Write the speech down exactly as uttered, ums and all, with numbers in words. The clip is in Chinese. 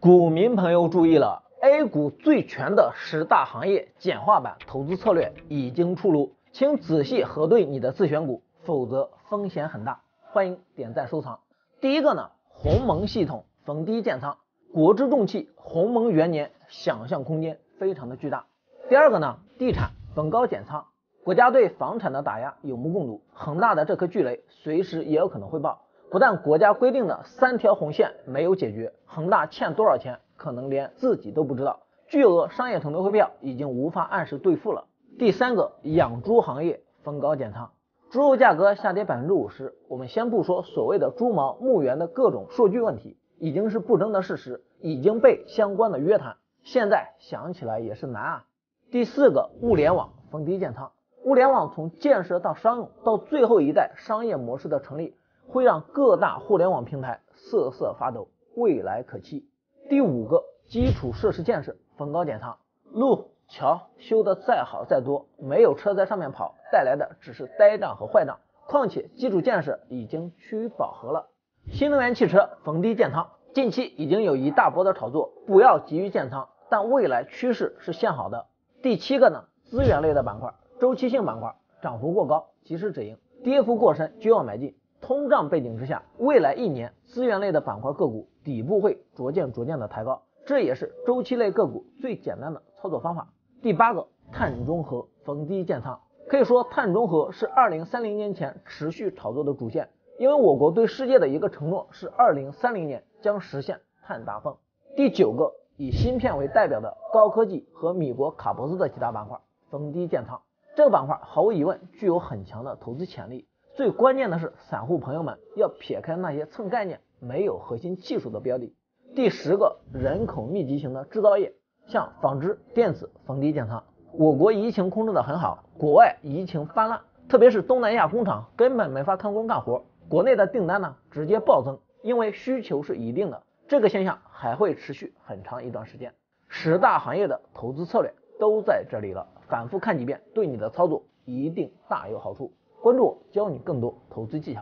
股民朋友注意了 ，A 股最全的十大行业简化版投资策略已经出炉，请仔细核对你的自选股，否则风险很大。欢迎点赞收藏。第一个呢，鸿蒙系统逢低建仓，国之重器，鸿蒙元年，想象空间非常的巨大。第二个呢，地产逢高减仓，国家对房产的打压有目共睹，恒大的这颗巨雷随时也有可能会爆。不但国家规定的三条红线没有解决，恒大欠多少钱可能连自己都不知道，巨额商业承诺汇票已经无法按时兑付了。第三个，养猪行业逢高减仓，猪肉价格下跌 百分之五十， 我们先不说所谓的猪毛牧源的各种数据问题，已经是不争的事实，已经被相关的约谈，现在想起来也是难啊。第四个，物联网逢低建仓，物联网从建设到商用到最后一代商业模式的成立，会让各大互联网平台瑟瑟发抖，未来可期。第五个，基础设施建设逢高减仓，路桥修得再好再多，没有车在上面跑，带来的只是呆账和坏账，况且基础建设已经趋于饱和了。新能源汽车逢低建仓，近期已经有一大波的炒作，不要急于建仓，但未来趋势是向好的。第七个呢，资源类的板块，周期性板块涨幅过高及时止盈，跌幅过深就要买进。通胀背景之下，未来一年资源类的板块个股底部会逐渐逐渐的抬高，这也是周期类个股最简单的操作方法。第八个，碳中和逢低建仓，可以说碳中和是二零三零年前持续炒作的主线，因为我国对世界的一个承诺是二零三零年将实现碳达峰。第九个，以芯片为代表的高科技和米国卡脖子的几大板块逢低建仓，这个板块毫无疑问具有很强的投资潜力。最关键的是，散户朋友们要撇开那些蹭概念没有核心技术的标的。第十个，人口密集型的制造业，像纺织、电子逢低建仓。我国疫情控制的很好，国外疫情泛滥，特别是东南亚工厂根本没法开工干活，国内的订单呢直接暴增，因为需求是一定的，这个现象还会持续很长一段时间。十大行业的投资策略都在这里了，反复看几遍，对你的操作一定大有好处。关注我，教你更多投资技巧。